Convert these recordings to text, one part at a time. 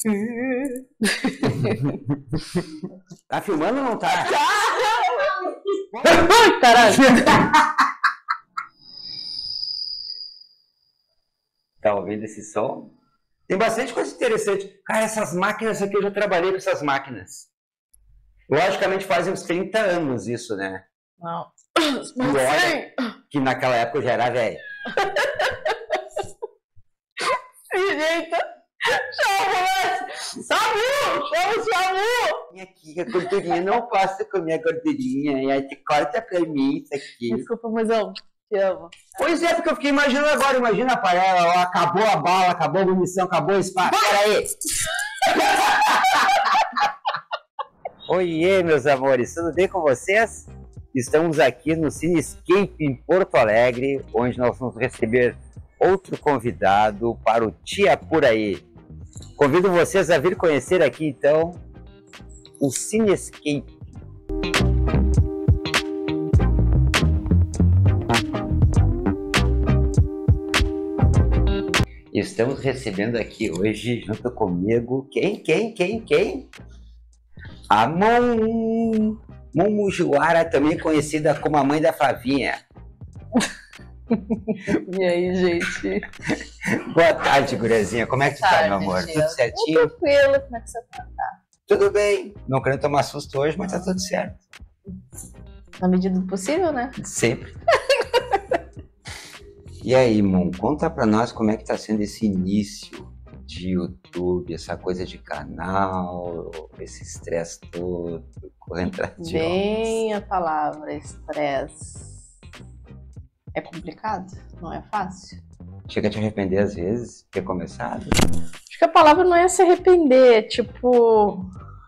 Tá filmando ou não tá? Caralho. Tá ouvindo esse som? Tem bastante coisa interessante. Cara, essas máquinas aqui, eu já trabalhei com essas máquinas. Logicamente fazem uns 30 anos isso, né? Não. E olha que naquela época eu já era velho. Jeito. Samu! Chama o Samu! Minha aqui, a gordurinha não posso comer a gordurinha. E aí te corta pra mim isso aqui. Desculpa, mozão. Te amo. Pois é, porque eu fiquei imaginando agora. Imagina a panela, ó, acabou a bala, acabou a munição, acabou o espaço. Peraí. Oiê, meus amores, tudo bem com vocês? Estamos aqui no Cinescape em Porto Alegre, onde nós vamos receber outro convidado para o Tia Por Aí. Convido vocês a vir conhecer aqui, então, o Cinescape. Estamos recebendo aqui hoje, junto comigo, quem? A Mumujuara, também conhecida como a mãe da Flavinha. E aí, gente? Boa tarde, guriazinha. Como é que tu tá, meu amor? Tia. Tudo certinho? Tô tranquilo, como é que você tá? Tudo bem. Não querendo tomar susto hoje, mas tá tudo certo. Na medida do possível, né? Sempre. E aí, Mum, conta pra nós como é que tá sendo esse início de YouTube, essa coisa de canal, esse estresse todo, correndo atrás de Bem a palavra estresse. É complicado, não é fácil. Chega a te arrepender às vezes de ter começado? Acho que a palavra não é se arrepender, tipo...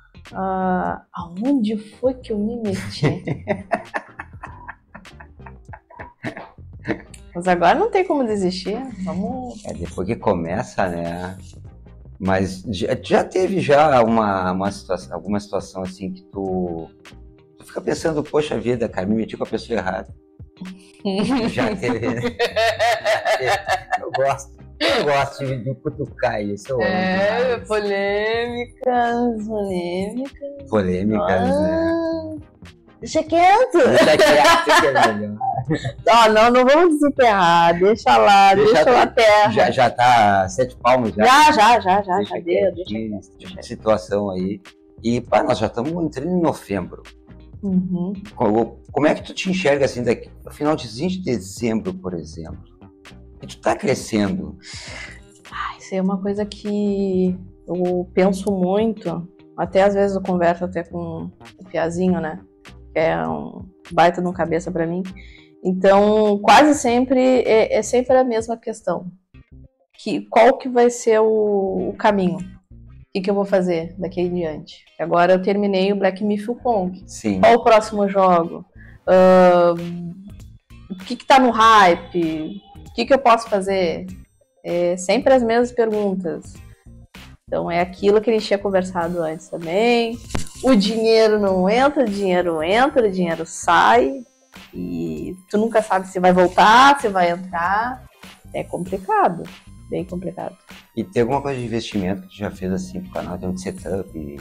aonde foi que eu me meti? Mas agora não tem como desistir, vamos... Depois que começa, né? Mas já teve alguma situação assim que tu fica pensando, poxa vida, cara, me meti com a pessoa errada. Já teve, né? Eu gosto de cutucar isso. Eu amo polêmicas. Polêmicas, né? Deixa quieto. Deixa quieto que é melhor. Não vamos desenterrar, deixa lá terra. Já tá 7 palmos já. Já deu. Deixa situação aí. E pá, nós já estamos entrando em novembro. Uhum. Como é que tu te enxerga assim daqui no finalzinho de dezembro, por exemplo? E tu tá crescendo. Isso é uma coisa que eu penso muito. Até às vezes eu converso até com o Piazinho, né? Que é um baita de um cabeça pra mim. Então, quase sempre é sempre a mesma questão. Qual que vai ser o caminho? O que eu vou fazer daqui em diante? Agora eu terminei o Black Myth Wukong. Sim. Qual o próximo jogo? O que tá no hype? O que eu posso fazer? É sempre as mesmas perguntas. Então é aquilo que a gente tinha conversado antes também. O dinheiro não entra, o dinheiro entra, o dinheiro sai. E tu nunca sabe se vai voltar, se vai entrar. É complicado, bem complicado. E tem alguma coisa de investimento que tu já fez assim pro canal? Tem um setup?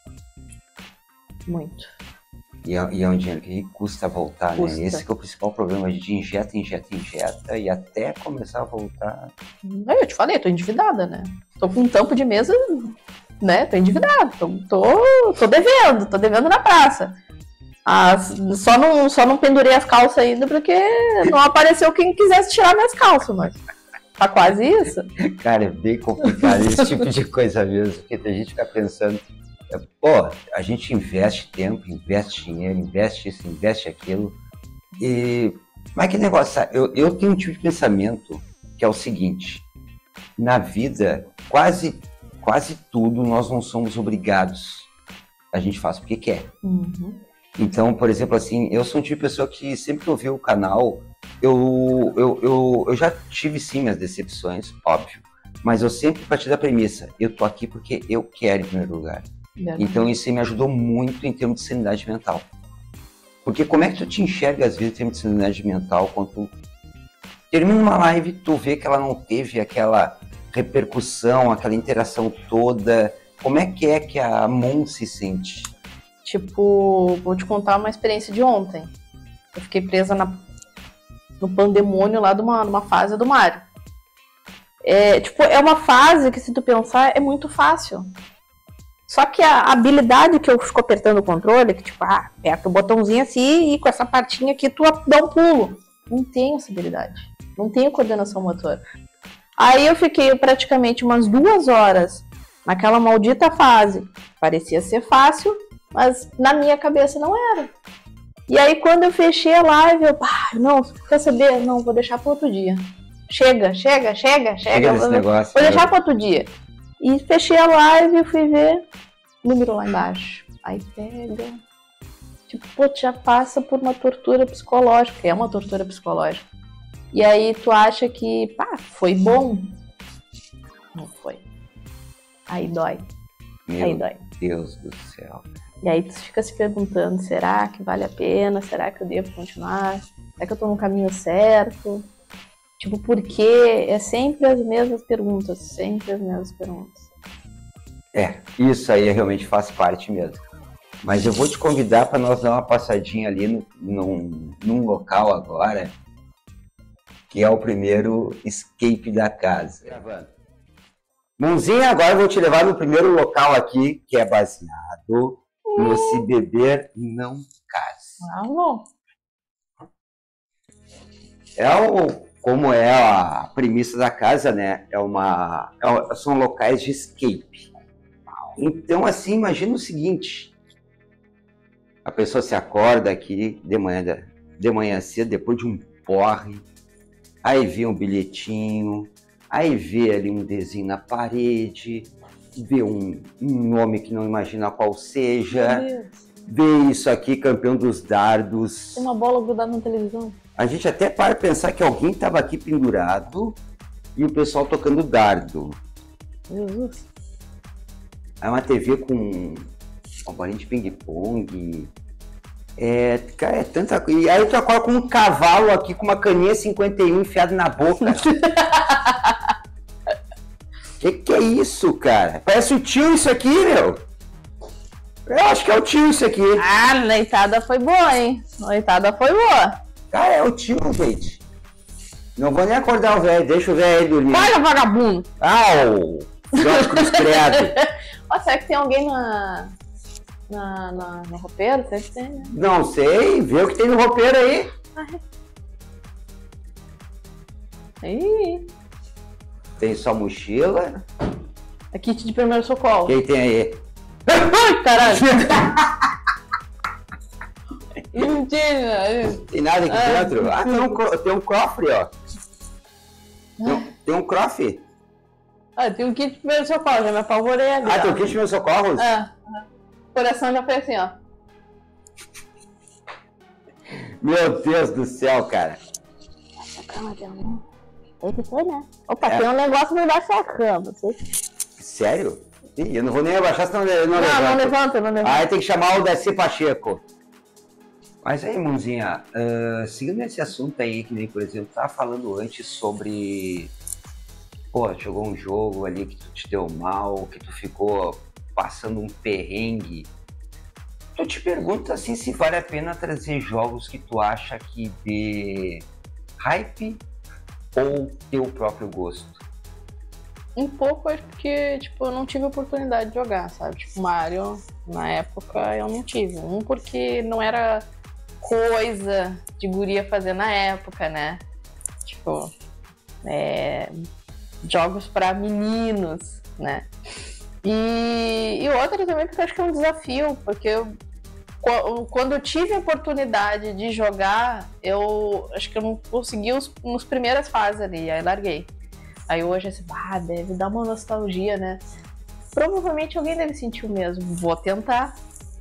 Muito. E é um dinheiro que custa voltar, Custa. né? Esse que é o principal problema, a gente injeta e até começar a voltar. Eu te falei, tô endividada, né? Tô com um tampo de mesa, né? Tô endividada, tô devendo na praça. Só não pendurei as calças ainda porque não apareceu quem quisesse tirar minhas calças, mas tá quase isso. Cara, é bem complicado esse tipo de coisa mesmo, porque a gente fica pensando, pô, a gente investe tempo, investe dinheiro, investe isso, investe aquilo, mas que negócio, sabe? Eu tenho um tipo de pensamento que é o seguinte: na vida, quase tudo nós não somos obrigados, a gente faz porque quer. Uhum. Então, por exemplo, assim, eu sou um tipo de pessoa que sempre que eu vi o canal, eu já tive sim minhas decepções, óbvio, mas eu sempre parti da premissa, eu tô aqui porque eu quero em primeiro lugar. Então isso me ajudou muito em termos de sanidade mental. Porque como é que tu te enxerga às vezes em termos de sanidade mental quando tu termina uma live, tu vê que ela não teve aquela repercussão, aquela interação toda. Como é que a Mon se sente? Tipo, vou te contar uma experiência de ontem. Eu fiquei presa no pandemônio lá de uma fase do Mario. É uma fase que, se tu pensar, é muito fácil. Só que a habilidade que eu fico apertando o controle, que tipo, aperta o botãozinho assim e com essa partinha aqui tu dá um pulo. Não tenho essa habilidade. Não tenho coordenação motora. Aí eu fiquei praticamente umas 2 horas naquela maldita fase. Parecia ser fácil, mas na minha cabeça não era. E aí quando eu fechei a live, não, quer saber? Não, vou deixar para outro dia. Chega. Negócio, vou deixar para outro dia. E fechei a live e fui ver número lá embaixo. Aí pega. Tipo, já passa por uma tortura psicológica. É uma tortura psicológica. E aí tu acha que, foi bom. Não foi. Aí dói. Meu Deus do céu. E aí tu fica se perguntando, será que vale a pena? Será que eu devo continuar? Será que eu tô no caminho certo? Tipo, por quê? É sempre as mesmas perguntas. Isso aí realmente faz parte mesmo. Mas eu vou te convidar para nós dar uma passadinha ali num local agora, que é o primeiro escape da casa. Monzinha, agora eu vou te levar no primeiro local aqui, que é baseado no Se Beber Não Case. Bom. Como é a premissa da casa, né? São locais de escape. Então, assim, imagina o seguinte: a pessoa se acorda aqui de manhã cedo, depois de um porre, aí vê um bilhetinho, aí vê ali um desenho na parede, vê um nome que não imagina qual seja, vê isso aqui, campeão dos dardos. Tem uma bola grudada na televisão. A gente até para pensar que alguém estava aqui pendurado e o pessoal tocando dardo. Jesus. É uma TV com uma bolinha de ping-pong. Cara, é tanta coisa. E aí tu acorda com um cavalo aqui com uma caninha 51 enfiado na boca. Que é isso, cara? Parece o tio isso aqui, meu. Eu acho que é o tio isso aqui. A noitada foi boa, hein? Cara, é o tio, gente. Não vou nem acordar o velho, deixa o velho dormir. Olha, vagabundo! O Jorge Cruz Credo. Será que tem alguém no roupeiro? Será que tem, né? Não sei, vê o que tem no roupeiro aí. Ih. Tem só mochila. É kit de primeiro socorro. Quem tem aí? Ai, caralho! Mentira! Tem nada aqui dentro? Tem um cofre, ó. Tem um cofre. Tem um kit de primeiro socorro, já me apavorei ali. Tem um kit de primeiros socorros? O coração já foi assim, ó. Meu Deus do céu, cara. Essa cama tem um... Esse foi, né? Opa, tem um negócio embaixo da cama. Sério? Ih, eu não vou nem abaixar, senão eu não levanto. Não levanta. Aí tem que chamar o Daci Pacheco. Mas aí, Monzinha, seguindo esse assunto aí, que nem, por exemplo, tava falando antes sobre... jogou um jogo ali que tu te deu mal, que tu ficou passando um perrengue. Eu te pergunto assim se vale a pena trazer jogos que tu acha que dê hype ou teu próprio gosto? Um pouco, acho que, eu não tive oportunidade de jogar, sabe? Tipo, Mario, na época, eu não tive. Porque não era coisa de guria fazer na época, né? Jogos para meninos, né? E outra também porque eu acho que é um desafio, porque quando eu tive a oportunidade de jogar, eu acho que eu não consegui nos primeiras fases ali, aí larguei. Aí hoje assim, deve dar uma nostalgia, né? Provavelmente alguém deve sentir o mesmo. Vou tentar.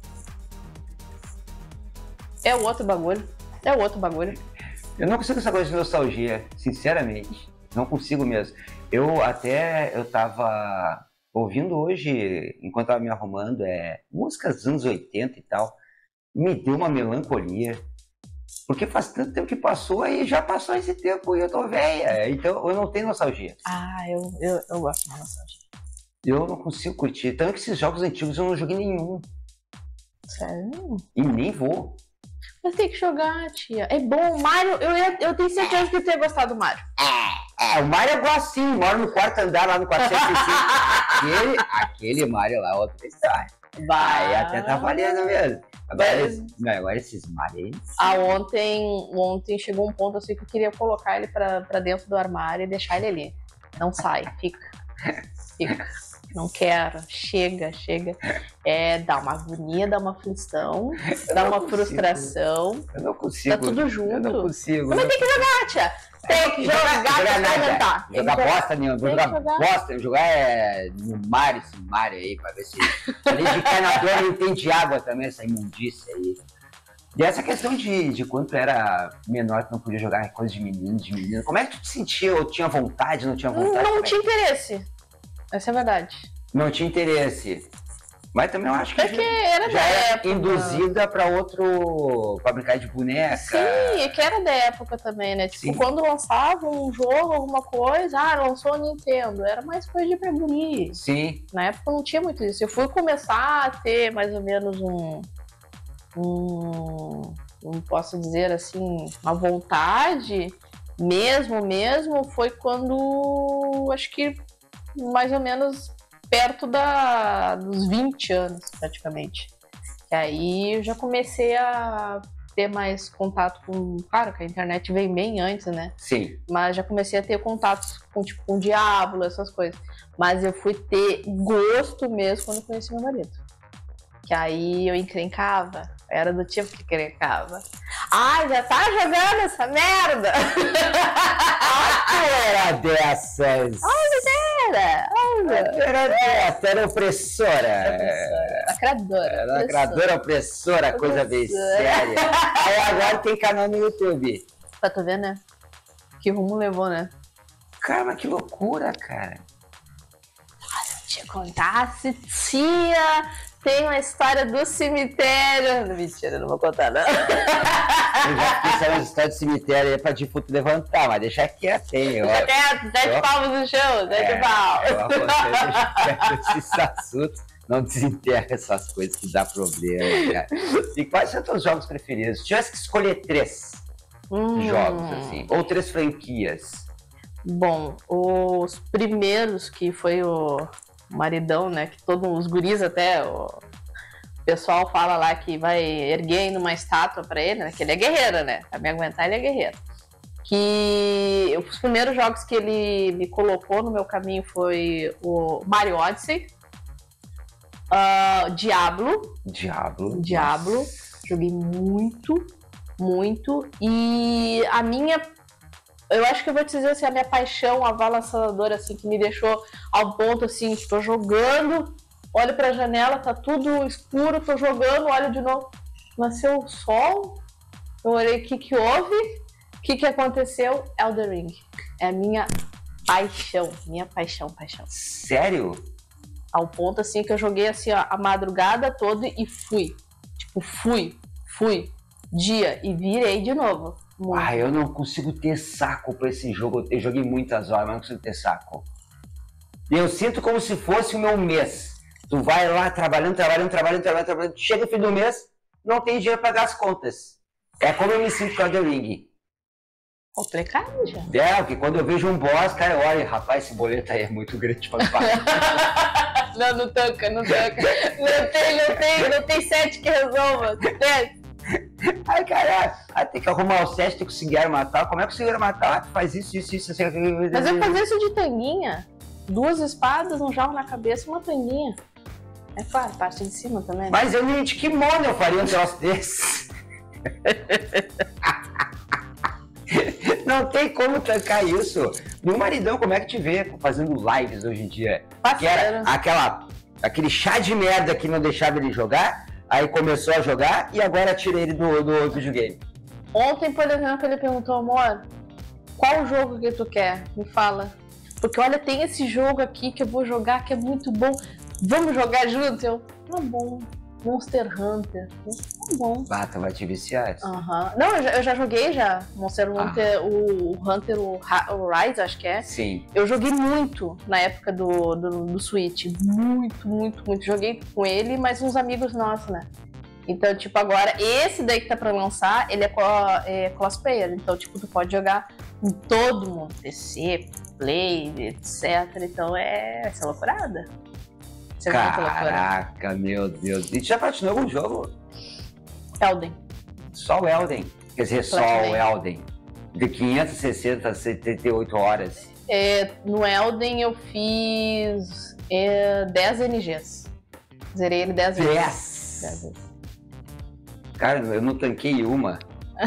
É o outro bagulho. Eu não consigo essa coisa de nostalgia, sinceramente. Não consigo mesmo. Eu tava ouvindo hoje, enquanto tava me arrumando, músicas dos anos 80 e tal. Me deu uma melancolia. Porque faz tanto tempo que passou e já passou esse tempo e eu tô velha. Então eu não tenho nostalgia. Eu gosto de nostalgia. Eu não consigo curtir. Tanto que esses jogos antigos eu não joguei nenhum. Sério? E nem vou. Mas tem que jogar, tia. É bom, o Mario, eu tenho certeza que tu ia gostar do Mario. O Mario eu gosto sim, moro no quarto andar lá no 405. aquele Mario lá, outra história. Vai, até tá valendo mesmo. Agora esses Mario aí. Ontem chegou um ponto assim que eu queria colocar ele pra dentro do armário e deixar ele ali. Não sai, fica. Não quero, chega. Dá uma agonia, dá uma aflição, dá uma frustração. Eu não consigo. Tá tudo junto. Eu não consigo. Mas tem que jogar, tia. Tem que jogar pra experimentar. Jogar bosta nenhuma. Vou jogar bosta. Jogar no mar esse Mario aí, pra ver se. Ali de encanador não entende água também, essa imundícia aí. E essa questão de quando tu era menor, tu não podia jogar coisa de menina. Como é que tu te sentia? Ou tinha vontade, não tinha vontade? Não tinha interesse. Essa é a verdade. Não tinha interesse. Mas também eu acho que já era induzida pra brincar de boneca. Sim, é que era da época também, né? Tipo, quando lançava um jogo, alguma coisa, lançou a Nintendo, era mais coisa de pra guri. Sim. Na época não tinha muito isso. Eu fui começar a ter mais ou menos não posso dizer assim, uma vontade mesmo, foi quando, acho que mais ou menos perto dos 20 anos, praticamente. E aí eu já comecei a ter mais contato com... Claro que a internet veio bem antes, né? Sim. Mas já comecei a ter contatos com o Diablo, essas coisas. Mas eu fui ter gosto mesmo quando eu conheci meu marido. Que aí eu encrencava. Eu era do tipo que encrencava. Já tá jogando essa merda! Era dessas! Era opressora. Lacradora, opressora, coisa bem séria. Aí agora tem canal no YouTube. Pra tu ver, né? Que rumo levou, né? Cara, mas que loucura, cara. Se eu te contasse, tia, tem uma história do cemitério. Mentira, não vou contar, não. Eu já fiquei sabendo história do cemitério aí pra defunto levantar, mas deixa quieto, hein? Deixa quieto, 7 palmos no chão, 7 palmos. Eu aconselho deixar quieto esses assuntos. Não desenterra essas coisas que dá problema, cara. E quais são os teus jogos preferidos? Se tivesse que escolher 3 jogos, assim, ou 3 franquias. Bom, os primeiros, que foi o maridão, né, que todos os guris até, o pessoal fala lá que vai erguendo uma estátua pra ele, né, que ele é guerreiro, né, pra me aguentar ele é guerreiro. Que os primeiros jogos que ele me colocou no meu caminho foi o Mario Odyssey, Diablo, joguei muito, e a minha, eu acho que eu vou te dizer assim, a minha paixão avassaladora, assim, que me deixou ao ponto, assim, que tô jogando, olho pra janela, tá tudo escuro, tô jogando, olho de novo, nasceu o sol, eu olhei, o que houve? O que aconteceu? Elden Ring. É a minha paixão. Sério? Ao ponto, assim, que eu joguei, assim, ó, a madrugada toda e fui. Tipo, fui. Dia. E virei de novo. Muito. Eu não consigo ter saco pra esse jogo. Eu joguei muitas horas, mas não consigo ter saco. E eu sinto como se fosse o meu mês. Tu vai lá trabalhando. Chega o fim do mês, não tem dinheiro pra pagar as contas. É como eu me sinto com o Elden Ring. Complicado já. Porque quando eu vejo um boss, cara, eu olho, rapaz, esse boleto aí é muito grande pra pagar. Não tanca. Não tem 7 que resolva. 10. Aí, cara, tem que arrumar o 7, tem que conseguir matar. Como é que conseguir matar? Faz isso, assim. Mas eu fazia isso de tanguinha. 2 espadas, um jarro na cabeça e uma tanguinha. É claro, parte de cima também. Né? Mas eu nem de kimono eu faria um troço desses. Não tem como tancar isso. Meu maridão, como é que te vê fazendo lives hoje em dia? Que era aquele chá de merda que não deixava ele jogar, aí começou a jogar e agora tira ele do videogame. Ontem, por exemplo, ele perguntou, amor, qual jogo que tu quer? Me fala. Porque olha, tem esse jogo aqui que eu vou jogar que é muito bom. Vamos jogar juntos? Eu, tá bom. Monster Hunter. Tá bom. Bata, vai te viciar. Não, eu já joguei já. Monster Hunter, o Hunter, o Rise, acho que é. Sim. Eu joguei muito na época do Switch. Muito. Joguei com ele, mas uns amigos nossos, né? Então, tipo, agora, esse daí que tá pra lançar, ele é crossplayer. Então, tipo, tu pode jogar com todo mundo. PC, Play, etc. Então, vai ser loucurada. Caraca, meu Deus. E tu já platinou algum jogo? Elden. Só o Elden. Quer dizer, só o Elden. De 560 a 78 horas. No Elden eu fiz 10 NGs. Zerei ele 10 vezes. 10 vezes. Cara, eu não tanquei uma.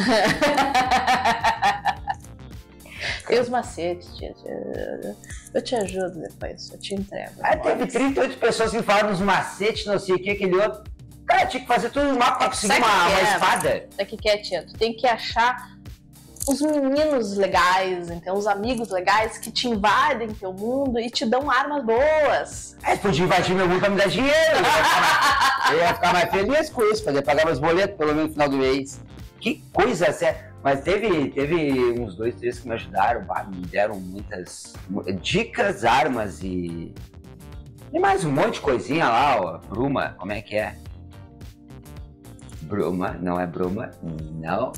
E os macetes, tia. Eu te ajudo depois, eu te entrego. Teve 38 pessoas que falaram nos macetes, não sei o que, aquele outro. Cara, tinha que fazer tudo no mapa pra conseguir uma espada. Sabe o que é, tia? Tu tem que achar os meninos legais, então, os amigos legais que te invadem teu mundo e te dão armas boas. Podia invadir meu mundo pra me dar dinheiro. Eu ia ficar mais feliz com isso, poder pagar meus boletos pelo menos no final do mês. Que coisa séria. Mas teve uns 2, 3 que me ajudaram, me deram muitas dicas, armas e mais um monte de coisinha lá, ó. Bruma, como é que é? Bruma, não é Bruma? Não.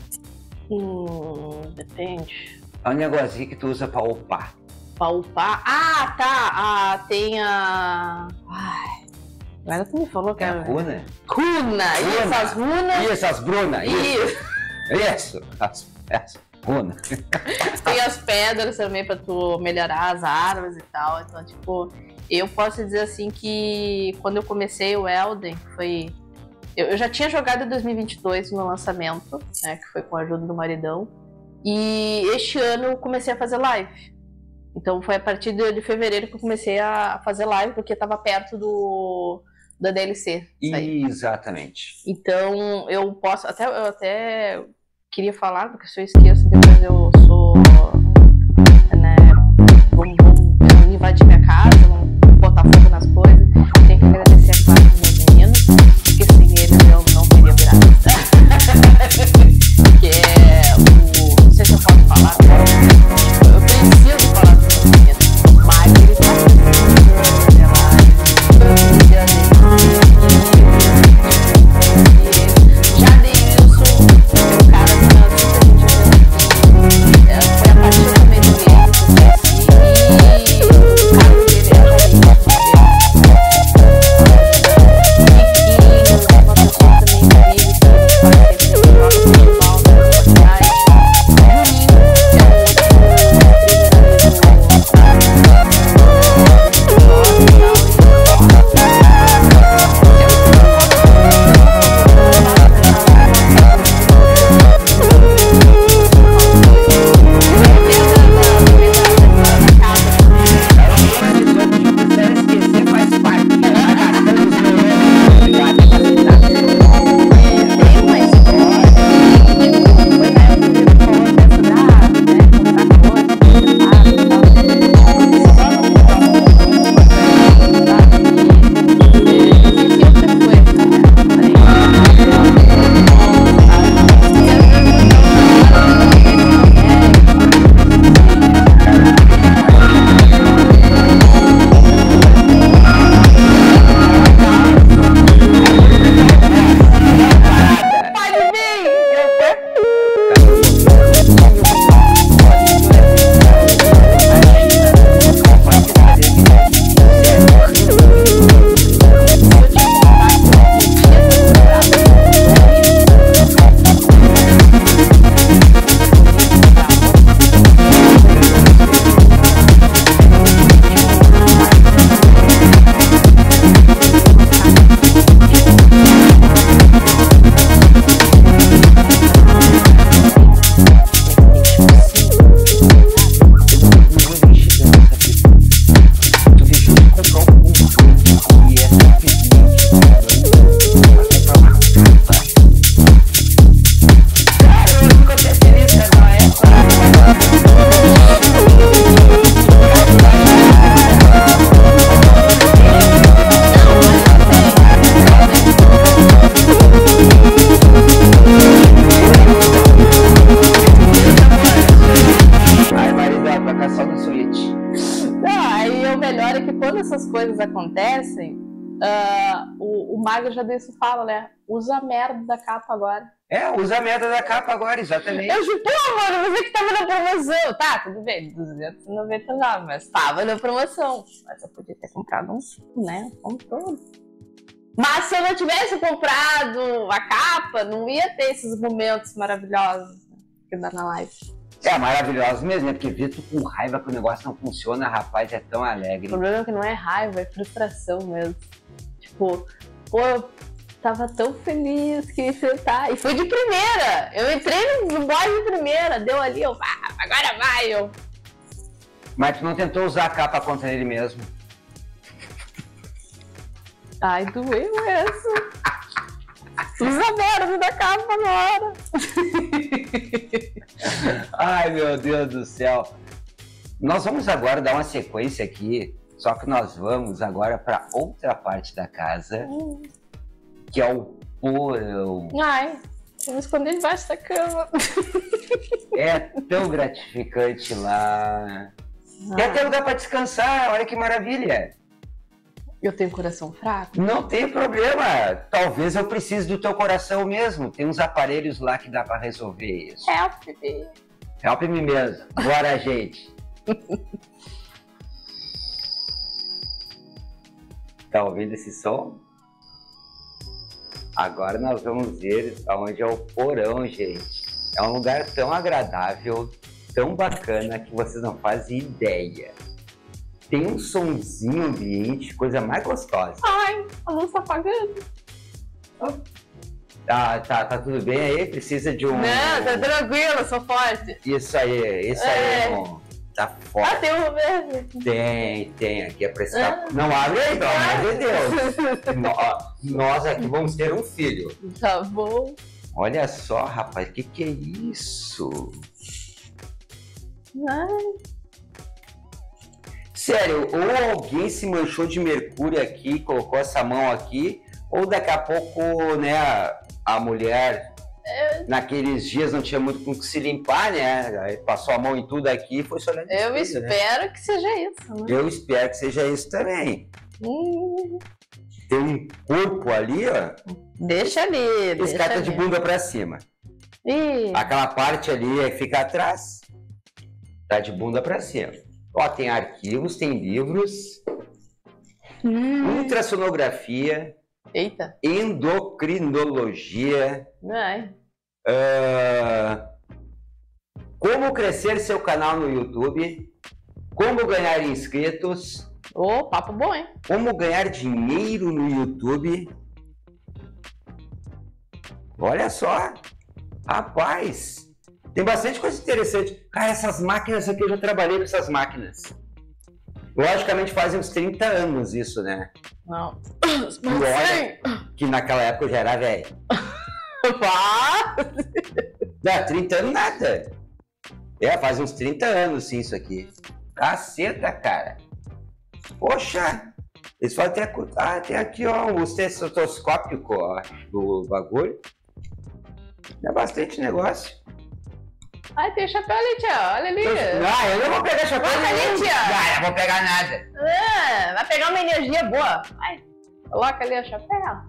Depende. É um negocinho que tu usa pra upar. Pra upar? Ah, tá. Tem a... Ai, agora tu me falou que é a runa? Runa! Isso, as runas. Isso, as Bruna. Isso, as runas. Tem as pedras também pra tu melhorar as armas e tal. Então, tipo, eu posso dizer assim que quando eu comecei o Elden, foi... Eu já tinha jogado em 2022 no lançamento, né, que foi com a ajuda do maridão. E este ano eu comecei a fazer live. Então foi a partir de fevereiro que eu comecei a fazer live, porque estava perto da DLC. Exatamente. Então eu posso... Eu até queria falar, porque se eu esqueço, depois eu sou... Né, vamos invadir minha casa, vamos botar fogo nas coisas. Tenho que agradecer a classe dos meus meninos, porque sem eles eu não teria virado. Que é o... Não sei se eu posso falar. Eu preciso falar dos meus meninos. Mas ele tá já dei isso, é o cara do meu foi a partir do meio dele que eu conheci, e o cargo dele é essas coisas acontecem, o Magro já disso fala, né? Usa a merda da capa agora. Usa a merda da capa agora, exatamente. Eu digo, pô, mano, você que tava na promoção. Tá, tudo bem, 299, mas tava na promoção. Mas eu podia ter comprado um todo. Mas se eu não tivesse comprado a capa, não ia ter esses momentos maravilhosos que dá na live. Maravilhoso mesmo, né? Porque ver tu com raiva que o negócio não funciona, rapaz, é tão alegre. O problema é que não é raiva, é frustração mesmo. Tipo, pô, eu tava tão feliz que enfrentar. E foi de primeira! Eu entrei no boy de primeira, deu ali, agora vai! Mas tu não tentou usar a capa contra ele mesmo? Ai, doeu essa! Usa a merda da capa agora! Ai, meu Deus do céu! Nós vamos agora dar uma sequência aqui, só que nós vamos agora para outra parte da casa, que é o porão. Ai, vou me esconder debaixo da cama. É tão gratificante lá. Tem até lugar para descansar, olha que maravilha! Eu tenho coração fraco? Não tem problema. Talvez eu precise do teu coração mesmo. Tem uns aparelhos lá que dá pra resolver isso. Help me. Help me mesmo. Bora, gente. Tá ouvindo esse som? Agora nós vamos ver aonde é o porão, gente. É um lugar tão agradável, tão bacana, que vocês não fazem ideia. Tem um sonzinho ambiente, coisa mais gostosa. Ai, a luz tá apagando. Tá tudo bem aí? Precisa de um... Não, tá tranquilo, sou forte. Isso aí, irmão. Tá forte. Tem um verde. Tem. Aqui é pra escapar. Não abre aí, pelo amor de Deus. Nós aqui vamos ter um filho. Tá bom. Olha só, rapaz, que é isso? Ai. Sério, ou alguém se manchou de mercúrio aqui, colocou essa mão aqui, ou daqui a pouco, né, a mulher, naqueles dias não tinha muito com o que se limpar, né? Aí passou a mão em tudo aqui e foi só olhando. Eu espero que seja isso, né? Eu espero que seja isso também. Tem um corpo ali, ó. Deixa ali. Esse cara tá de bunda pra cima. Aquela parte ali que fica atrás, tá de bunda pra cima. Ó, tem arquivos, tem livros, ultrassonografia, eita, endocrinologia, como crescer seu canal no YouTube, como ganhar inscritos, papo bom, hein? Como ganhar dinheiro no YouTube. Olha só, rapaz. Tem bastante coisa interessante. Cara, essas máquinas aqui, eu já trabalhei com essas máquinas. Logicamente fazem uns 30 anos isso, né? Não. E olha que naquela época eu já era velho. Não, 30 anos nada. Faz uns 30 anos sim isso aqui. Caceta, cara. Poxa. Eles falam até... tem aqui, ó, o estetoscópico, ó, do bagulho. É bastante negócio. Ai, tem chapéu ali, tia. Olha ali. Eu não vou pegar chapéu ali, tia. Não vou pegar nada. Vai pegar uma energia boa. Vai, coloca ali o chapéu.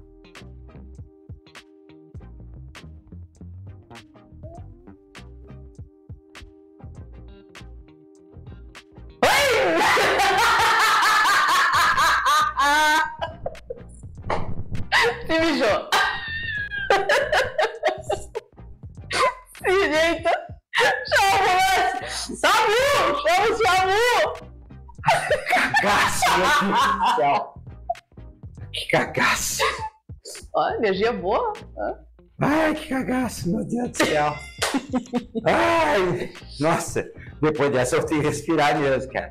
Se mijou. Se jeita. Chama o SAMU! Cagaço, meu Deus do céu. Que cagaço. Ó, energia boa. Ai, que cagaço, meu Deus do céu. Ai, nossa. Depois dessa eu tenho que respirar mesmo, cara.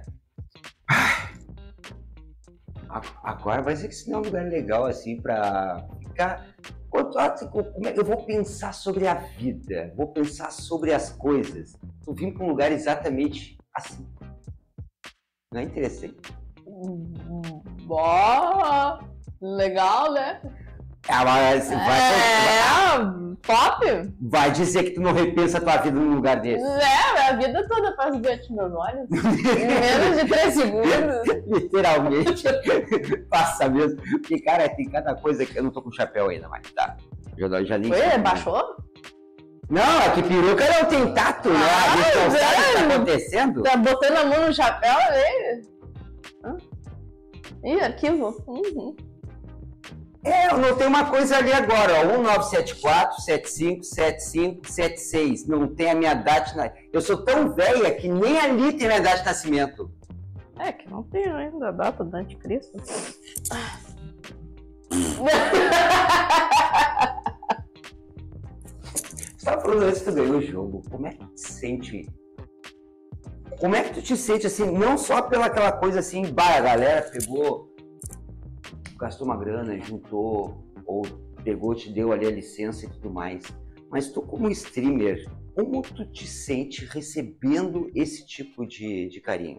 Agora vai ser que esse não é um lugar legal assim pra ficar. Eu vou pensar sobre a vida, vou pensar sobre as coisas. Eu vim para um lugar exatamente assim. Não é interessante? Legal, né? Top! Vai dizer que tu não repensa a tua vida num lugar desse. A vida toda faz diante dos meus olhos. Em menos de 3 segundos. Literalmente. Passa mesmo. Porque, cara, tem cada coisa que eu não tô com chapéu ainda, mas tá. Já li. Foi? Baixou? Não, é que peruca não tem tato, né? A gente não sabe o que tá acontecendo. Tá botando a mão no chapéu ali? Ih, arquivo. Uhum. Eu notei uma coisa ali agora, ó, 1974, 75, 75, 76. Não tem a minha data. Eu sou tão velha que nem ali tem a minha data de nascimento. É, que não tem ainda a data do anticristo. Você tava falando antes que tu ganhou o jogo. Como é que tu te sente? Como é que tu te sente assim, não só pela aquela coisa assim, a galera pegou, gastou uma grana, juntou, ou pegou, te deu ali a licença e tudo mais. Mas tu como streamer, como tu te sente recebendo esse tipo de carinho?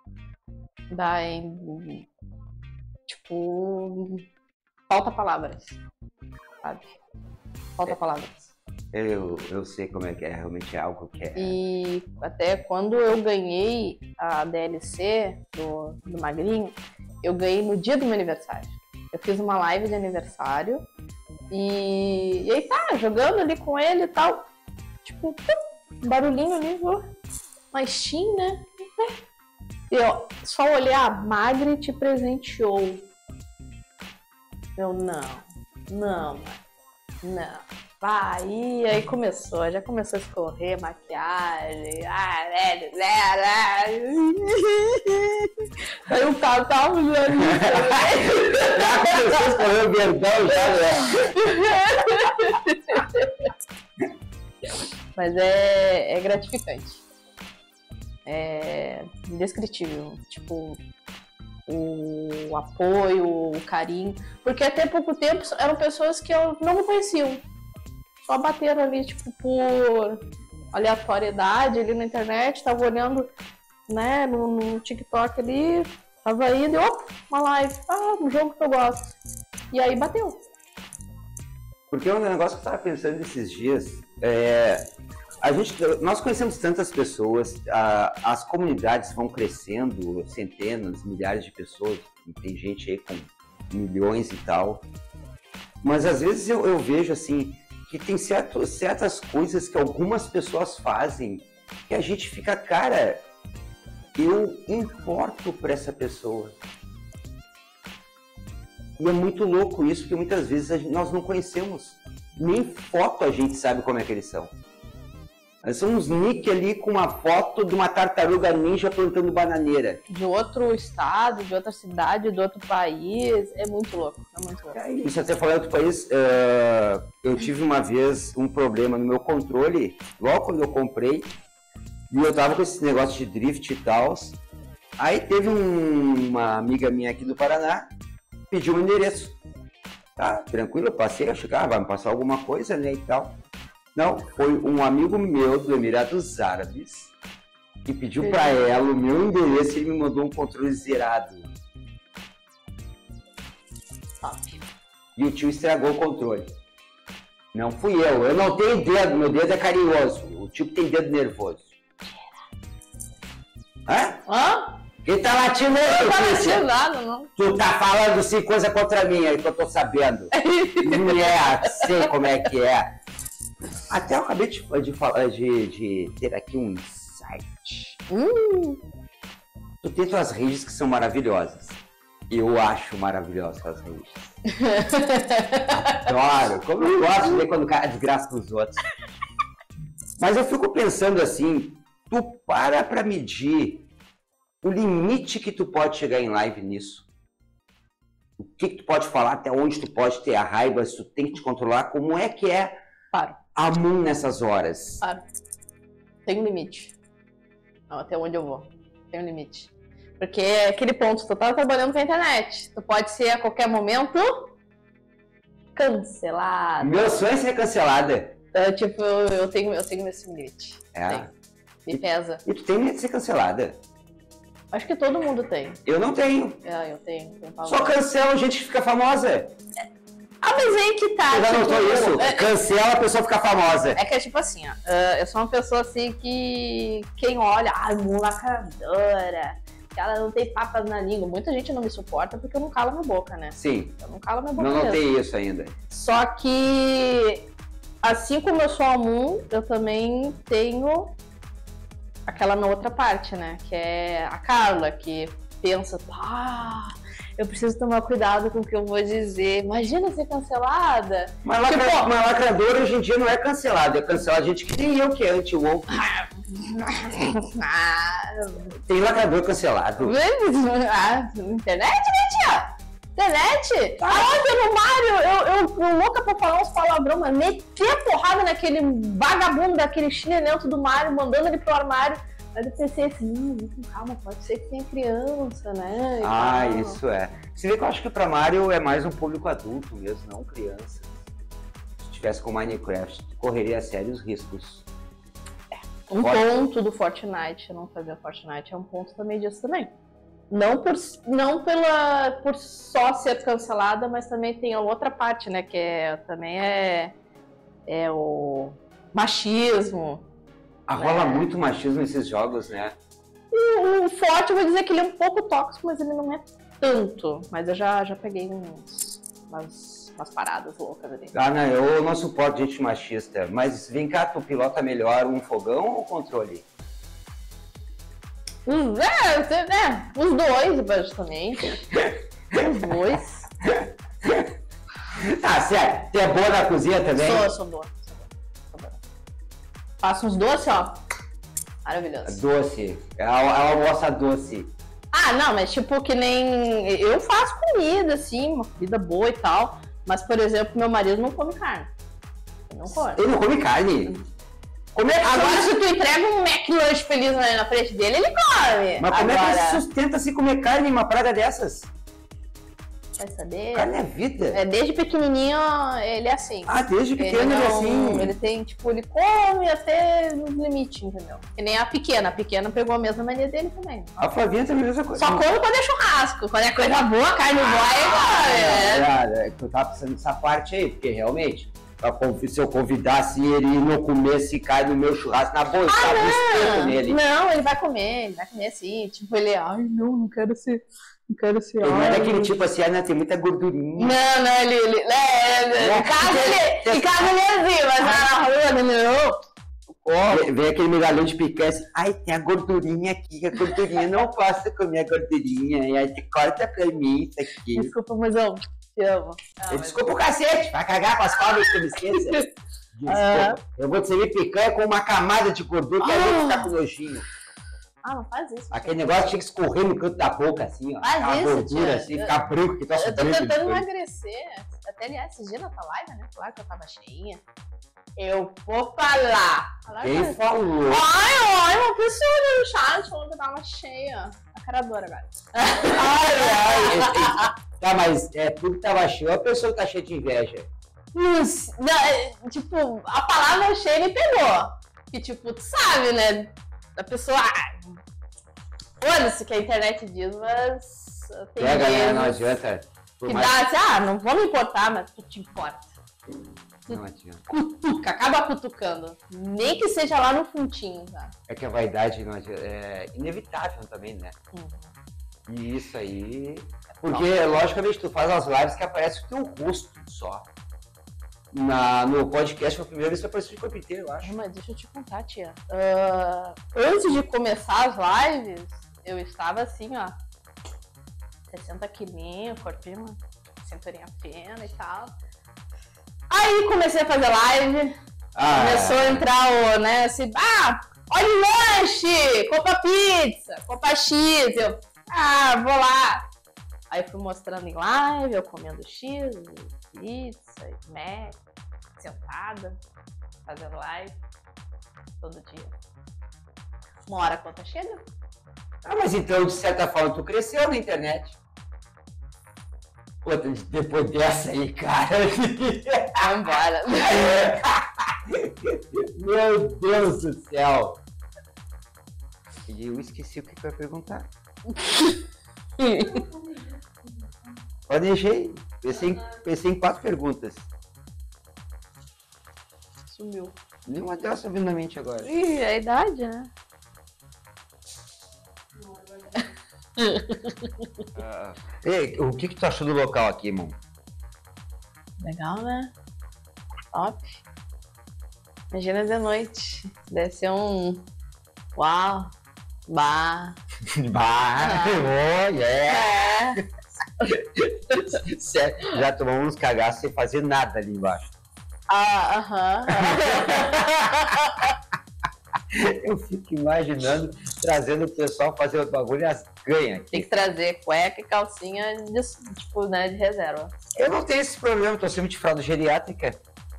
Tipo, falta palavras, sabe? Falta palavras. Eu sei como é que é, realmente é algo que é... E até quando eu ganhei a DLC do Magrinho, eu ganhei no dia do meu aniversário. Eu fiz uma live de aniversário e aí tá, jogando ali com ele e tal. Tipo, um barulhinho ali, uma Steam, né? E eu só olhei, Magri te presenteou. Eu, não. Aí começou, já começou a escorrer maquiagem. Aí o cara tava olhando. Já começou a escorrer o verdão, já. Mas é gratificante. É indescritível. Tipo, o apoio, o carinho. Porque até pouco tempo eram pessoas que eu não me conheciam. Só bateram ali, tipo, por aleatoriedade ali na internet, tava olhando, né, no TikTok ali, tava indo, uma live, um jogo que eu gosto. E aí bateu. Porque é um negócio que eu tava pensando esses dias, nós conhecemos tantas pessoas, as comunidades vão crescendo, centenas, milhares de pessoas, tem gente aí com milhões e tal, mas às vezes eu vejo assim, que tem certas coisas que algumas pessoas fazem que a gente fica, cara, eu importo pra essa pessoa. E é muito louco isso, porque muitas vezes nós não conhecemos. Nem foto a gente sabe como é que eles são. Nós somos nick ali com uma foto de uma tartaruga ninja plantando bananeira. De outro estado, de outra cidade, de outro país. É muito louco, Isso até falando de outro país, eu tive uma vez um problema no meu controle, logo quando eu comprei, e eu tava com esse negócio de drift e tal. Aí teve uma amiga minha aqui do Paraná, pediu um endereço. Tá, tranquilo, eu passei, achei que vai me passar alguma coisa, né, e tal. Não, foi um amigo meu do Emirados Árabes que pediu pra ela o meu endereço e ele me mandou um controle zerado. E o tio estragou o controle. Não fui eu não tenho dedo, meu dedo é carinhoso. O tio tem dedo nervoso. Hã? Quem tá latindo aí, não tá latindo nada, não. Tu tá falando sim coisa contra mim aí que eu tô sabendo. Sei como é que é. Até eu acabei de ter aqui um insight. Tu tem tuas redes que são maravilhosas. Eu acho maravilhosas as redes. Adoro. Como eu gosto de ver quando o cara desgraça com os outros. Mas eu fico pensando assim, tu pra medir o limite que tu pode chegar em live nisso. O que tu pode falar, até onde tu pode ter a raiva, se tu tem que te controlar, como é que é a Moon nessas horas? Tem um limite. Não, até onde eu vou. Tem um limite. Porque é aquele ponto, tu tá trabalhando com a internet. Tu pode ser a qualquer momento cancelado. Meu sonho é ser cancelada. Tipo, eu tenho esse limite. Me pesa. E tu tem medo de ser cancelada? Acho que todo mundo tem. Eu não tenho. Eu tenho. Só cancela gente que fica famosa. A mas aí que tá. Você já tipo, notou isso? Cancela, a pessoa fica famosa. É que é tipo assim, ó. Eu sou uma pessoa assim que quem olha, lacradora, que ela não tem papas na língua. Muita gente não me suporta porque eu não calo minha boca, né? Sim. Eu não calo minha boca Não mesmo. notei isso ainda. Só que, assim como eu sou a Moon, eu também tenho aquela minha outra parte, né? Que é a Carla, que pensa, eu preciso tomar cuidado com o que eu vou dizer. Imagina ser cancelada. Mas lacradora hoje em dia não é cancelada. É cancelada gente que nem eu, que é anti-woke. Tem lacrador cancelado. Internet, né, tia? Internet? Aonde no Mário, eu louca pra falar uns palavrão, mas meti a porrada naquele vagabundo daquele chinelento do Mário, mandando ele pro armário. Aí eu pensei assim, não, calma, pode ser que tenha criança, né? Isso é. Você vê que eu acho que pra Mario é mais um público adulto mesmo, não criança. Se tivesse com Minecraft, correria sérios riscos. Um ponto do Fortnite, eu não fazer Fortnite, é um ponto também disso também. Não por só ser cancelada, mas também tem a outra parte, né? Que também é o machismo. Rola muito machismo nesses jogos, né? O Forte, eu vou dizer que ele é um pouco tóxico, mas ele não é tanto. Mas eu já peguei umas paradas loucas ali. Não, eu não suporto gente machista. Mas vem cá, tu pilota melhor um fogão ou controle? Os dois, basicamente. Os dois. Tá, sério. Tu é boa na cozinha também? Sou boa. Faço uns doces, ó. Maravilhoso. Doce. Ela almoça doce. Não, mas tipo que nem... Eu faço comida, assim, uma comida boa e tal. Mas, por exemplo, meu marido não come carne. Ele não come. Ele não come carne? Agora, se tu entrega um McLanche feliz na frente dele, ele come. Mas como é que ele se sustenta sem comer carne em uma praga dessas? Vai saber? Carne é vida. Desde pequenininho, ele é assim. Desde pequeno ele é assim. Ele tem, tipo, ele come até nos limites, entendeu? Que nem a pequena. A pequena pegou a mesma mania dele também. A Flavinha também é a mesma coisa. Só come quando é churrasco. Quando é coisa boa, carne boa, eu tava pensando nessa parte aí, porque realmente, se eu convidasse ele e não comesse carne no meu churrasco, na boa, eu tava buscando nele. Não, ele vai comer assim. Tipo, ele, não quero ser. Ele não é daquele tipo assim, tem muita gordurinha. Não, ele. Em casa ele é assim, mas na rua, não. Vem aquele medalhão de picanha assim, tem a gordurinha aqui, a gordurinha, não posso comer a gordurinha, e aí corta pra mim isso aqui. Desculpa, mas eu te amo. Desculpa o cacete, vai cagar com as palmas que eu me esqueça. Desculpa, eu vou te servir picanha com uma camada de gordura que aí eu vou ficar com nojinho. Não faz isso. Aquele negócio tinha que escorrer no canto da boca, assim, ó. Faz isso, gordura, tia. assim, ficar branco, que tá Eu tô tentando emagrecer. Até, aliás, esse dia na tua live, né? Claro que eu tava cheinha. Eu vou falar. Quem falou? Uma pessoa no chat falando que eu tava cheia. A cara dura agora. Tá, mas tudo que tava cheio, a pessoa que tá cheia de inveja. Tipo, a palavra cheia me pegou. Que, tipo, tu sabe, né? A pessoa. Foda-se que a internet diz, mas. Pega, né? Não adianta. Que dá assim, não vou me importar, mas tu te importa. Não adianta. Cutuca, acaba cutucando. Nem que seja lá no fundinho, tá? É que a vaidade não adianta, é inevitável também, né? E isso aí. Porque, logicamente, tu faz as lives que aparece o teu rosto só. No podcast foi a primeira vez que apareceu de corpo inteiro, eu acho. Mas deixa eu te contar, tia. Antes de começar as lives, eu estava assim, ó. 60 quilinhos, corpinho, cinturinha fina e tal. Aí comecei a fazer live. Começou a entrar né, assim, olha o lanche, compra pizza, compra X. Eu, vou lá. Aí fui mostrando em live, eu comendo X, pizza, Mac, sentada, fazendo live, todo dia. Uma hora a conta chega. Mas então, de certa forma, tu cresceu na internet. Pô, depois dessa aí, cara. Vambora. Meu Deus do céu. E eu esqueci o que eu ia perguntar. Planejei. Pensei em 4 perguntas. Sumiu. Nenhuma delas tá vindo na mente agora. Ih, é a idade, né? Ei, o que tu achou do local aqui, irmão? Legal, né? Top. Imagina de noite. Deve ser um... Uau! Bah! Bah! Oh, yeah! Sério, já tomamos uns cagaços sem fazer nada ali embaixo. Aham. Eu fico imaginando trazendo o pessoal fazer o bagulho e as ganha aqui. Tem que trazer cueca e calcinha de, tipo, né, de reserva. Eu não tenho esse problema, tô sempre de fralda geriátrica.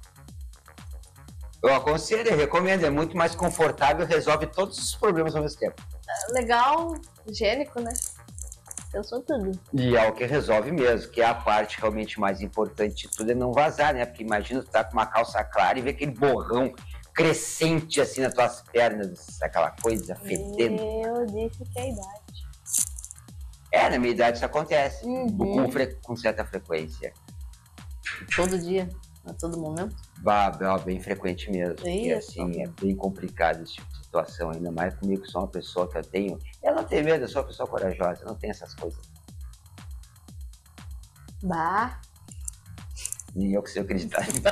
Eu aconselho, eu recomendo, é muito mais confortável, resolve todos os problemas ao mesmo tempo. Legal, higiênico, né? Pensou tudo. E é o que resolve mesmo, que é a parte realmente mais importante de tudo, é não vazar, né? Porque imagina tu tá com uma calça clara e ver aquele borrão crescente assim nas tuas pernas, aquela coisa fedendo. Eu disse que é a idade. Na minha idade isso acontece, com certa frequência. Todo dia, a todo momento. Bem frequente mesmo. E assim, é bem complicado esse tipo de situação, ainda mais comigo, que sou uma pessoa que eu não tenho medo, eu sou uma pessoa corajosa, não tenho essas coisas. Bah! Nem eu que sei acreditar nisso.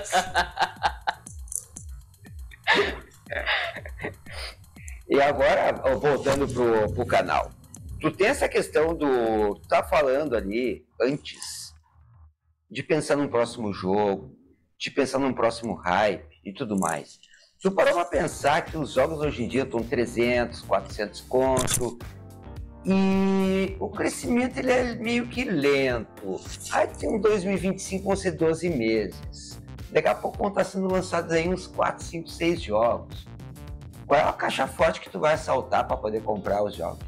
E agora, voltando pro canal, tu tem essa questão do... Tu tá falando ali, antes, de pensar num próximo jogo, de pensar num próximo hype e tudo mais. Tu parou pra pensar que os jogos hoje em dia estão 300, 400 conto, e o crescimento ele é meio que lento. Aí tem um 2025, vão ser 12 meses. Daqui a pouco vão estar sendo lançados aí uns 4, 5, 6 jogos. Qual é a caixa forte que tu vai assaltar para poder comprar os jogos?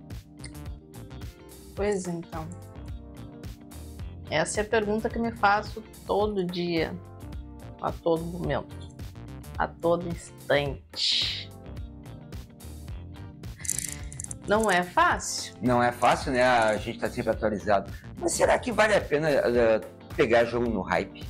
Pois então. Essa é a pergunta que me faço todo dia, a todo momento, a todo instante. Não é fácil? Não é fácil, né? A gente tá sempre atualizado. Mas será que vale a pena pegar jogo no hype?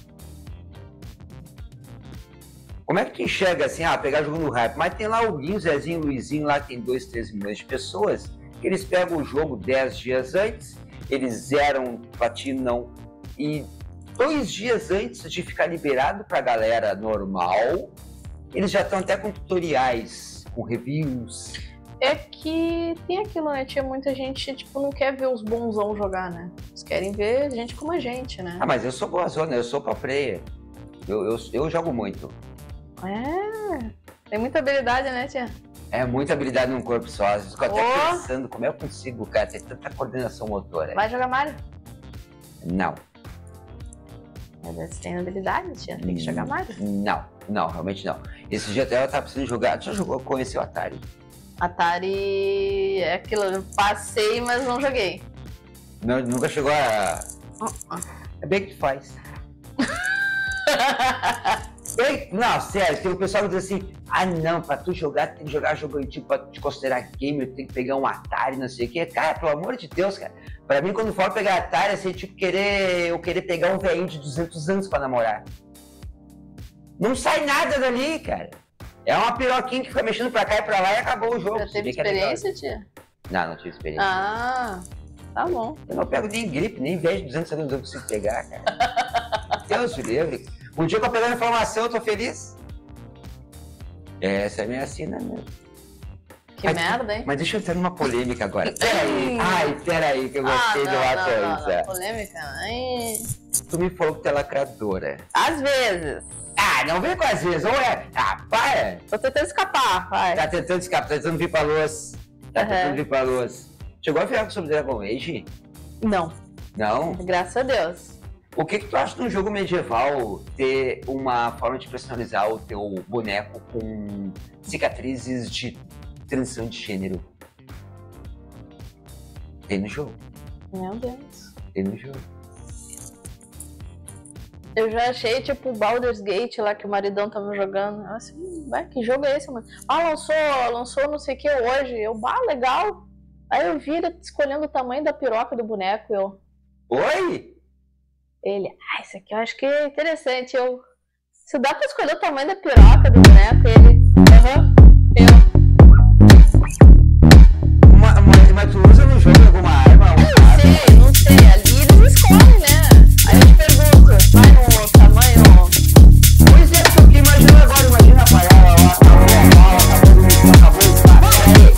Como é que tu enxerga assim, pegar jogo no hype? Mas tem lá o Guinho, Zezinho, Luizinho, lá tem 2, 3 milhões de pessoas, que eles pegam o jogo 10 dias antes, eles zeram, platinam, e 2 dias antes de ficar liberado pra galera normal, eles já estão até com tutoriais, com reviews. É que tem aquilo, né? Tinha muita gente, tipo, não quer ver os bonzão jogar, né? Eles querem ver gente como a gente, né? Mas eu sou boa zona, eu sou pro player. Eu jogo muito. Tem muita habilidade, né, tia? É muita habilidade num corpo só. Às vezes eu fico até pensando como é que eu consigo, cara, ter tanta coordenação motora. Vai jogar Mario? Não. Mas você tem habilidade, tia? Tem que jogar Mario? Não, realmente não. Esse dia até eu tava precisando jogar. Tu já jogou, conheceu o Atari? Atari é aquilo, eu passei, mas não joguei. Não, nunca chegou a... É bem que tu faz. Não, sério, tem o pessoal que diz assim, não, pra tu jogar, tem que jogar jogo antigo pra te considerar gamer, tem que pegar um Atari, não sei o que. Cara, pelo amor de Deus, cara. Pra mim, quando for pegar Atari, é assim, tipo, eu querer pegar um velhinho de 200 anos pra namorar. Não sai nada dali, cara. É uma piroquinha que fica mexendo pra cá e pra lá e acabou o jogo. Já teve experiência, tia? Não tive experiência. Tá bom. Eu não pego nem gripe, nem vejo de 200 anos eu consigo pegar, cara. Deus me livre. Um dia que eu pegar a informação, eu tô feliz. Essa é a minha assina mesmo. Que merda, hein? Mas deixa eu entrar numa polêmica agora. Peraí, que eu gostei de uma coisa. Polêmica? Tu me falou que tu é lacradora. Às vezes. Não vem com às vezes, ou é? Para! Tô tentando escapar, vai. Tá tentando escapar, tá tentando vir pra luz. Tentando vir pra luz. Chegou a falar sobre Dragon Age? Não. Não? Graças a Deus. O que tu acha de um jogo medieval ter uma forma de personalizar o teu boneco com cicatrizes de transição de gênero? Tem no jogo. Meu Deus. Tem no jogo. Eu já achei, tipo, o Baldur's Gate lá que o maridão tava jogando. Eu assim, que jogo é esse, mano? Lançou não sei o que hoje. Legal. Aí eu vi ele escolhendo o tamanho da piroca do boneco, Oi? Ele, isso aqui eu acho que é interessante. Se dá pra escolher o tamanho da piroca do boneco, ele, eu. Mas tu usa no jogo alguma arma? Não sei. Ali eles escolhem, né? Aí eu te pergunto, vai no tamanho. Pois é, eu fiquei imaginando agora, imagina a parada lá, acabou o espaço.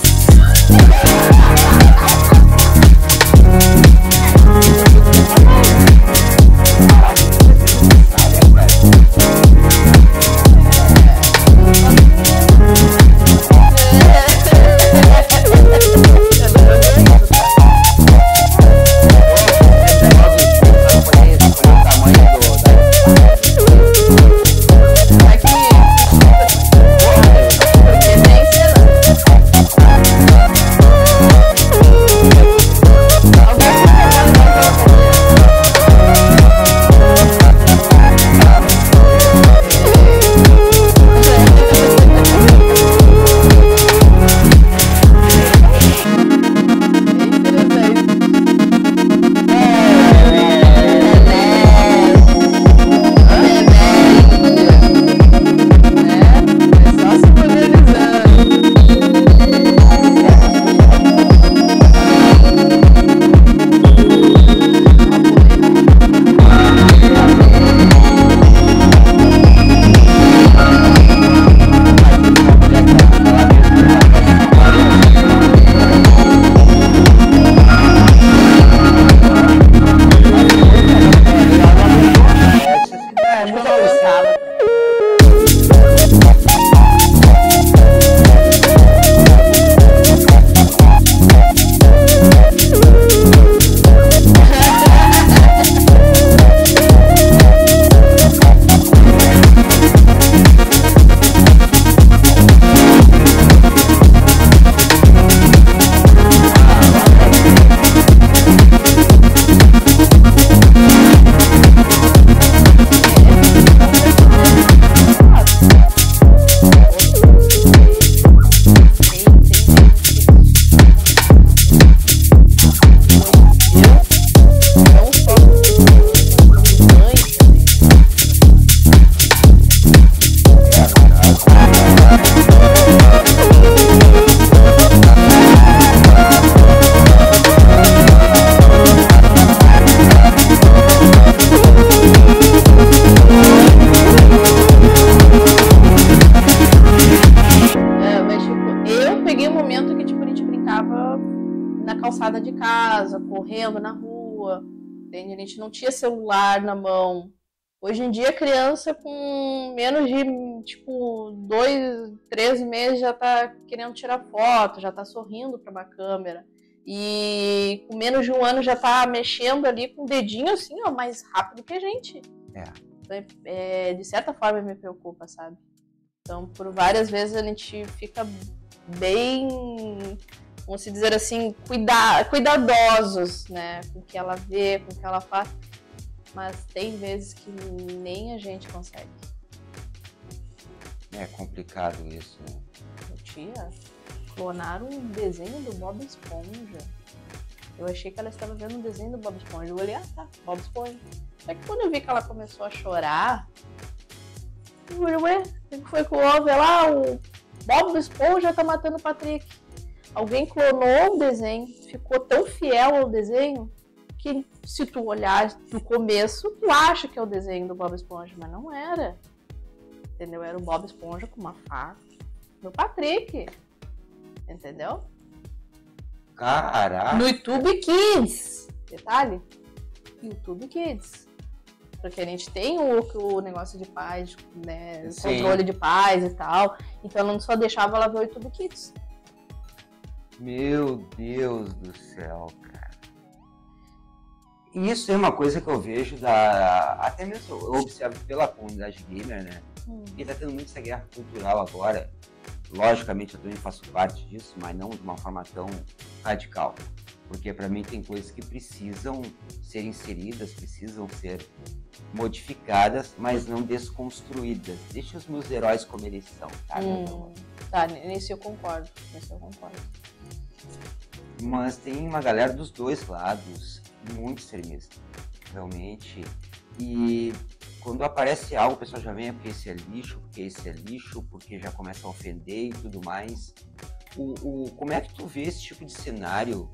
calçada de casa, correndo na rua, entende? A gente não tinha celular na mão. Hoje em dia, a criança com menos de, 2, 3 meses já tá querendo tirar foto, já tá sorrindo para uma câmera. E com menos de 1 ano já tá mexendo ali com o dedinho assim, ó, mais rápido que a gente. De certa forma me preocupa, sabe? Então, por várias vezes a gente fica bem, vamos dizer assim, cuidadosos, né? Com o que ela vê, com o que ela faz. Mas tem vezes que nem a gente consegue. É complicado isso, né? Tia, clonaram um desenho do Bob Esponja. Eu achei que ela estava vendo um desenho do Bob Esponja. Eu olhei, tá, Bob Esponja. Só que quando eu vi que ela começou a chorar, eu falei, ué, o que foi que houve? Lá, o Bob Esponja tá matando o Patrick. Alguém clonou o desenho, ficou tão fiel ao desenho, que se tu olhar no começo, tu acha que é o desenho do Bob Esponja, mas não era. Entendeu? Era o Bob Esponja com uma faca do Patrick. Entendeu? Caraca! No YouTube Kids. Detalhe? YouTube Kids. Porque a gente tem o negócio de paz, né? Controle de paz e tal. Então ela não só deixava ela ver o YouTube Kids. Meu Deus do céu, cara. E isso é uma coisa que eu vejo até mesmo eu observo pela comunidade gamer, né? E tá tendo muito essa guerra cultural agora. Logicamente eu também faço parte disso, mas não de uma forma tão radical. Porque para mim tem coisas que precisam ser inseridas, precisam ser modificadas, mas não desconstruídas. Deixa os meus heróis como eles são, tá? Tá, nesse eu concordo. Mas tem uma galera dos dois lados muito extremista. Realmente, E quando aparece algo, o pessoal já vem, porque esse é lixo, porque já começa a ofender e tudo mais. Como é que tu vê esse tipo de cenário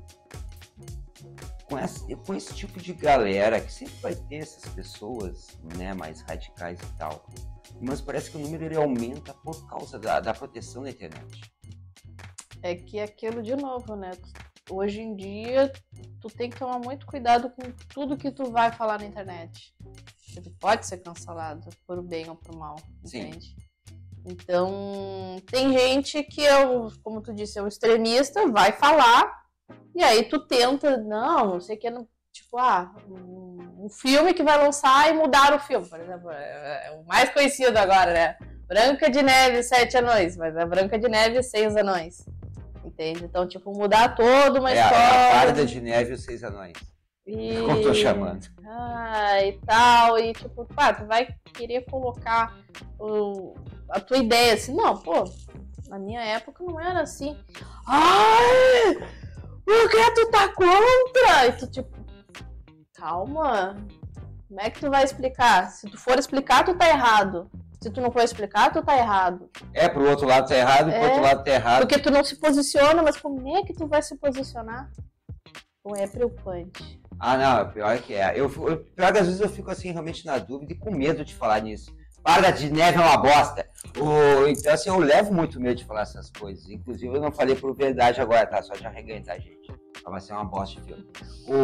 com esse tipo de galera, que sempre vai ter essas pessoas, né, mais radicais e tal, mas parece que o número ele aumenta por causa da proteção da internet. É que aquilo de novo, né? Hoje em dia, tu tem que tomar muito cuidado com tudo que tu vai falar na internet. Tu pode ser cancelado, por bem ou por mal, entende? Sim. Então, tem gente que, como tu disse, é um extremista, vai falar, e aí tu tenta, não sei o que, tipo, um filme que vai lançar e mudar o filme, por exemplo, é o mais conhecido agora, né? Branca de Neve, 7 anões, mas é Branca de Neve, 6 anões. Entende? Então, tipo, mudar toda uma história. A Parda de Neve e os 6 anões. Como tô chamando. E tal, e tipo, tu vai querer colocar a tua ideia assim, não, pô, na minha época não era assim. Ai, por que tu tá contra? E tu, tipo, calma, como é que tu vai explicar? Se tu for explicar, tu tá errado. Se tu não for explicar, tu tá errado. Pro outro lado tá errado, pro outro lado tá errado. Porque tu não se posiciona, mas como é que tu vai se posicionar? Então é preocupante. Não, pior que é. Pior que às vezes eu fico assim, realmente na dúvida e com medo de falar nisso. Parda de Neve é uma bosta. Então assim, eu levo muito medo de falar essas coisas. Inclusive eu não falei por verdade agora, tá? Só de arreganhar, gente. Vai ser uma bosta de filme.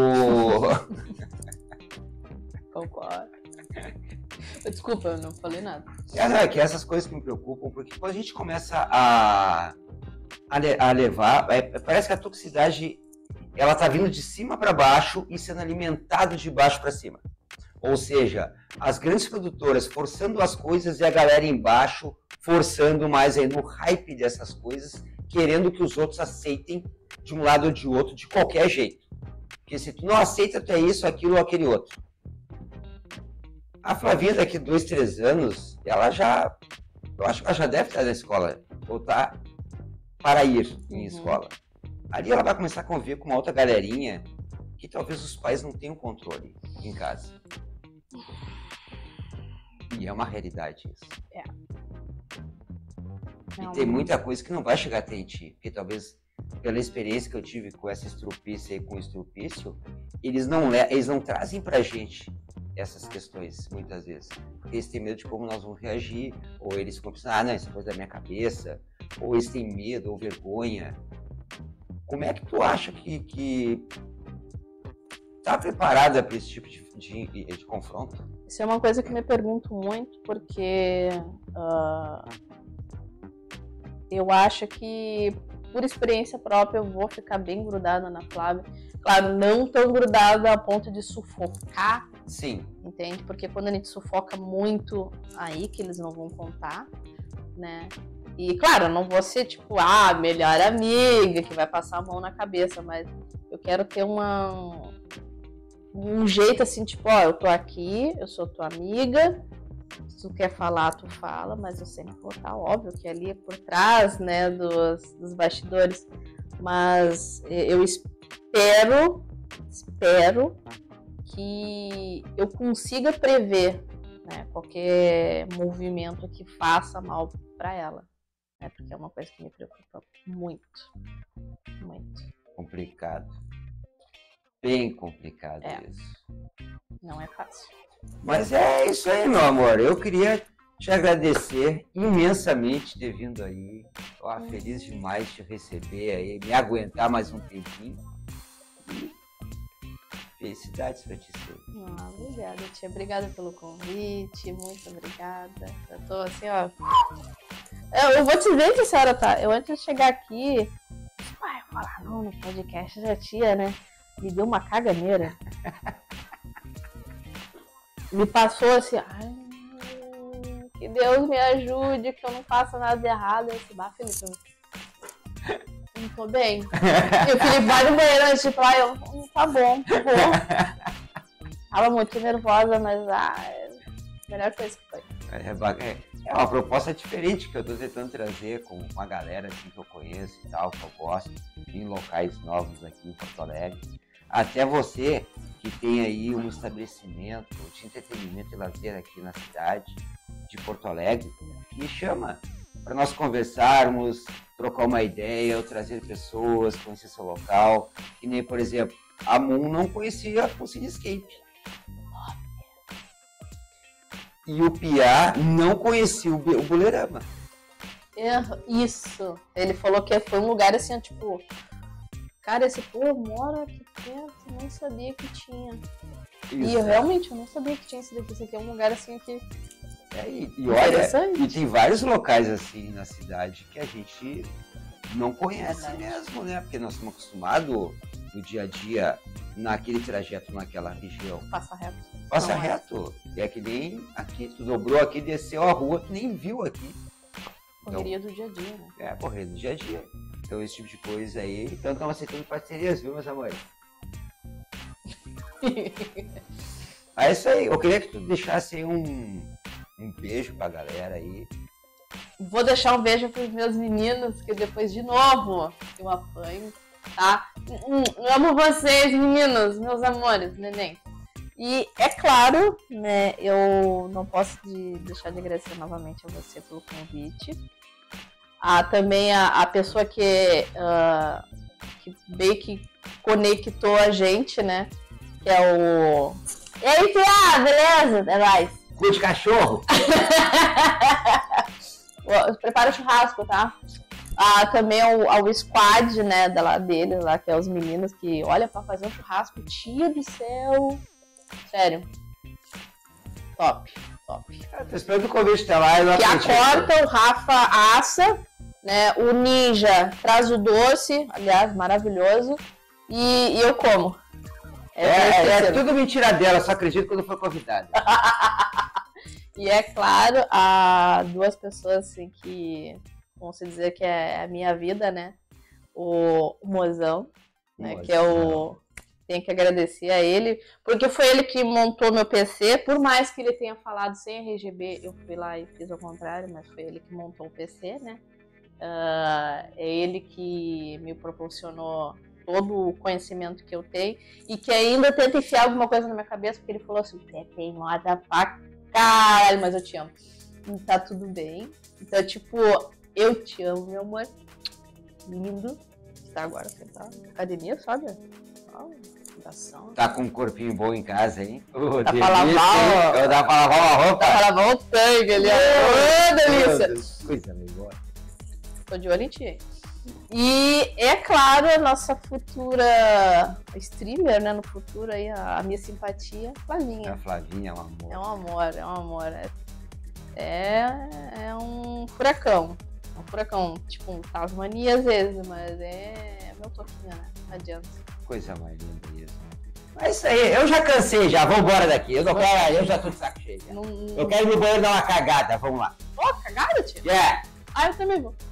Concordo. Desculpa, eu não falei nada. É que essas coisas que me preocupam, porque quando a gente começa a levar, parece que a toxicidade ela tá vindo de cima para baixo e sendo alimentada de baixo para cima. Ou seja, as grandes produtoras forçando as coisas e a galera embaixo forçando mais aí no hype dessas coisas, querendo que os outros aceitem de um lado ou de outro, de qualquer jeito. Porque se tu não aceita, tu é isso, aquilo ou aquele outro. A Flavinha daqui 2, 3 anos, eu acho que ela já deve estar na escola, ou tá para ir em escola. Ali ela vai começar a conviver com uma outra galerinha que talvez os pais não tenham controle em casa. E é uma realidade isso. E tem muita coisa que não vai chegar até em ti, porque talvez pela experiência que eu tive com essa estrupícia e com o estrupício, eles não trazem pra gente essas questões, muitas vezes. Porque eles têm medo de como nós vamos reagir, ou eles ficam pensando, não, isso é coisa da minha cabeça, ou eles têm medo ou vergonha. Como é que tu acha que tá preparada para esse tipo de confronto? Isso é uma coisa que me pergunto muito, porque eu acho que, por experiência própria, eu vou ficar bem grudada na Flávia. Claro, não tão grudada a ponto de sufocar. Sim. Entende? Porque quando a gente sufoca muito, aí que eles não vão contar, né? E, claro, eu não vou ser, tipo, melhor amiga, que vai passar a mão na cabeça, mas eu quero ter um jeito assim, tipo, eu tô aqui, eu sou tua amiga, se tu quer falar, tu fala, mas eu sempre vou estar, óbvio, que ali por trás, né, dos bastidores, mas eu espero que eu consiga prever, né, qualquer movimento que faça mal para ela, né, porque é uma coisa que me preocupa muito, muito. Complicado. Bem complicado isso. Não é fácil. Mas é isso aí, meu amor. Eu queria te agradecer imensamente ter vindo aí. Feliz demais de te receber aí, me aguentar mais um tempinho. E felicidades pra ti sempre. Obrigada, tia. Obrigada pelo convite. Muito obrigada. Eu tô assim, eu vou te dizer que a senhora tá. Eu antes de chegar aqui, eu falar não no podcast da tia, né? Me deu uma caganeira. Me passou assim, que Deus me ajude, que eu não faça nada de errado. Eu disse, Felipe, não tô bem. E o Felipe vai no banheiro antes de falar, eu, tá bom, vou. Tava muito nervosa, mas é a melhor coisa que foi. É uma proposta diferente que eu tô tentando trazer com uma galera assim, que eu conheço e tal, que eu gosto, em locais novos aqui em Porto Alegre. Até você que tem aí um estabelecimento de entretenimento e lazer aqui na cidade de Porto Alegre, me chama para nós conversarmos, trocar uma ideia, ou trazer pessoas, conhecer seu local, que nem, por exemplo, a Moon não conhecia o Cinescape. E o Piá não conhecia o Bulerama. Isso. Ele falou que foi um lugar assim, tipo... Cara, esse povo mora aqui dentro, não sabia que tinha. Isso. E eu realmente não sabia que tinha esse daqui. Esse aqui é um lugar assim que... E olha, e tem vários locais assim na cidade que a gente não conhece mesmo, né? Porque nós estamos acostumados no dia a dia, naquele trajeto, naquela região. Passa reto. Passa reto. É que nem aqui, tu dobrou aqui, desceu a rua, tu nem viu aqui. Correria do dia a dia, né? É, correria do dia a dia. Então esse tipo de coisa aí. Então estamos aceitando parcerias, viu, meus amores? É isso aí. Eu queria que tu deixasse aí um beijo pra galera aí. Vou deixar um beijo pros meus meninos, que depois de novo eu apanho, tá? Amo vocês, meninos, meus amores, neném. E é claro, né, eu não posso deixar de agradecer novamente a você pelo convite. Também a pessoa que meio que conectou a gente, né? Que é o... E aí, Pia, beleza? É nóis. Cu de cachorro! Prepara o churrasco, tá? Também ao squad, né, dele lá, que é os meninos que, olha, pra fazer um churrasco, tia do céu. Sério. Top. Tô esperando o convite até lá. Que corta, o Rafa assa, né? O Ninja traz o doce, aliás, maravilhoso. E eu como. É tudo mentira dela, só acredito quando for convidada. E é claro, há duas pessoas assim que vão se dizer que é a minha vida, né? O Mozão, né? Que é o... Tenho que agradecer a ele, porque foi ele que montou meu PC, por mais que ele tenha falado sem RGB, eu fui lá e fiz ao contrário, mas foi ele que montou o PC, né? É ele que me proporcionou todo o conhecimento que eu tenho e que ainda tenta enfiar alguma coisa na minha cabeça, porque ele falou assim, é teimosa pra caralho, mas eu te amo. E tá tudo bem. Então, tipo, eu te amo, meu amor. Lindo. Está agora sentado na academia, sabe? Tá com um corpinho bom em casa, hein? Dá pra lavar, dá pra lavar uma roupa. Dá pra lavar o tanque ali. Ô, delícia. Coisa melhor. Tô de olho em ti. E é claro, a nossa futura streamer, né? No futuro aí, a minha simpatia, Flavinha. A Flavinha é um amor. É um amor. É um furacão. É um furacão, tipo, Tasmania às vezes, mas é meu toquinho, né? Não adianta. Coisa mais linda mesmo. É isso aí, eu já cansei já, vambora daqui. Eu já tô de saco cheio. Eu quero ir no banheiro dar uma cagada, vamos lá. Cagada, tio? Yeah. Eu também vou.